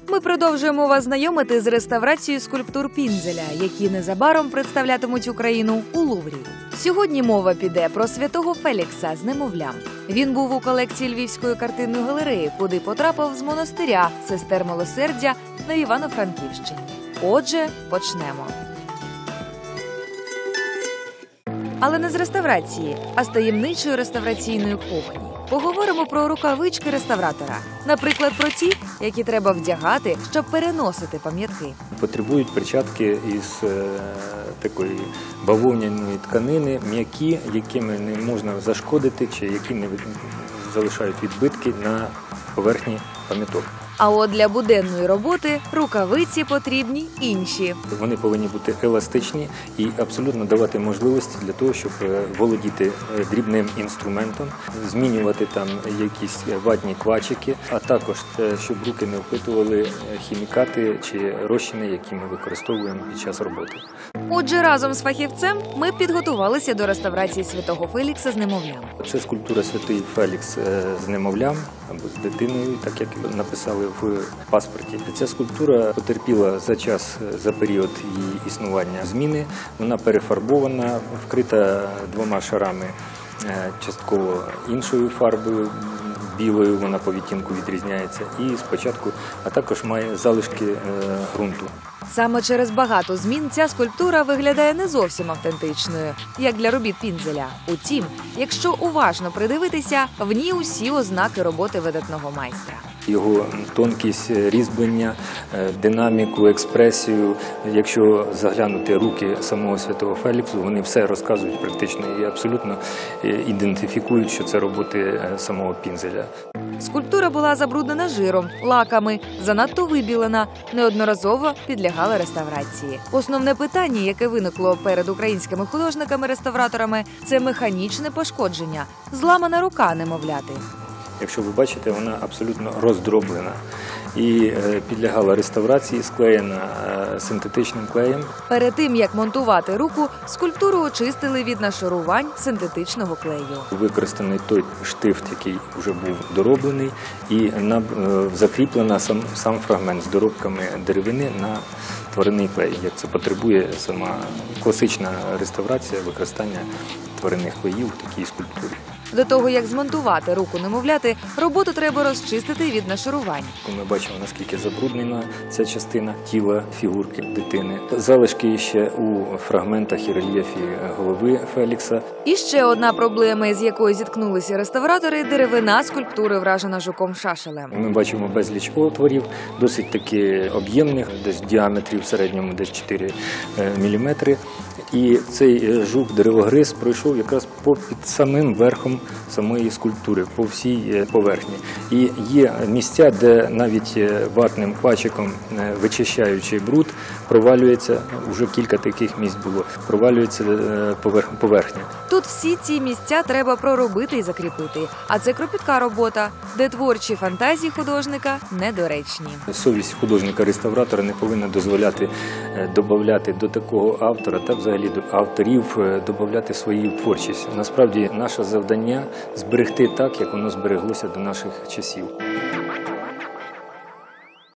Ми продовжуємо вас знайомити з реставрацією скульптур Пінзеля, які незабаром представлятимуть Україну у Луврі. Сьогодні мова піде про святого Фелікса з немовлям. Він був у колекції Львівської картинної галереї, куди потрапив з монастиря Сестер Милосердя на Івано-Франківщині. Отже, почнемо. Але не з реставрації, а з таємничої реставраційної кухні. Поговоримо про рукавички реставратора. Наприклад, про ті, які треба вдягати, щоб переносити пам'ятки. Потребують перчатки із такої бавовняної тканини, м'які, якими не можна зашкодити, чи які не залишають відбитки на поверхні пам'яток. А от для буденної роботи рукавиці потрібні інші. Вони повинні бути еластичні і абсолютно давати можливості для того, щоб володіти дрібним інструментом, змінювати там якісь ватні квачики, а також щоб руки не впитували хімікати чи розчини, які ми використовуємо під час роботи. Отже, разом з фахівцем ми підготувалися до реставрації святого Фелікса з немовлям. Це скульптура святий Фелікс з немовлям або з дитиною, так як написали в паспорті. Ця скульптура потерпіла за період її існування зміни. Вона перефарбована, вкрита 2 шарами, частково іншою фарбою, білою, вона по відтінку відрізняється, і спочатку, а також має залишки ґрунту. Саме через багато змін ця скульптура виглядає не зовсім автентичною, як для робіт Пінзеля. Утім, якщо уважно придивитися, в ній усі ознаки роботи видатного майстра. Його тонкість різьблення, динаміку, експресію. Якщо заглянути руки самого святого Феліксу, вони все розказують практично і абсолютно ідентифікують, що це роботи самого Пінзеля. Скульптура була забруднена жиром, лаками, занадто вибілена, неодноразово підлягала реставрації. Основне питання, яке виникло перед українськими художниками-реставраторами, це механічне пошкодження, зламана рука немовляти. Якщо ви бачите, вона абсолютно роздроблена і підлягала реставрації, склеєна синтетичним клеєм. Перед тим, як монтувати руку, скульптуру очистили від нашарувань синтетичного клею. Використаний той штифт, який вже був дороблений, і закріплена сам фрагмент з доробками деревини на тваринний клей. Як це потребує сама класична реставрація, використання тваринних клеїв в такій скульптурі. До того, як змонтувати руку немовляти, роботу треба розчистити від нашарувань. Ми бачимо, наскільки забруднена ця частина тіла фігурки дитини. Залишки ще у фрагментах і рельєфі голови Фелікса. І ще одна проблема, з якою зіткнулися реставратори – деревина скульптури, вражена жуком-шашелем. Ми бачимо безліч отворів, досить таки об'ємних, десь в діаметрі в середньому десь 4 мм. І цей жук-деревогриз пройшов якраз під самим верхом самої скульптури, по всій поверхні. І є місця, де навіть ватним квачиком, вичищаючи бруд, провалюється, вже кілька таких місць було, провалюється поверхня. Тут всі ці місця треба проробити і закріпити. А це кропітка робота, де творчі фантазії художника недоречні. Совість художника-реставратора не повинна дозволяти додати до такого автора та взагалі до авторів додати свою творчість. Насправді наше завдання – зберегти так, як воно збереглося до наших часів.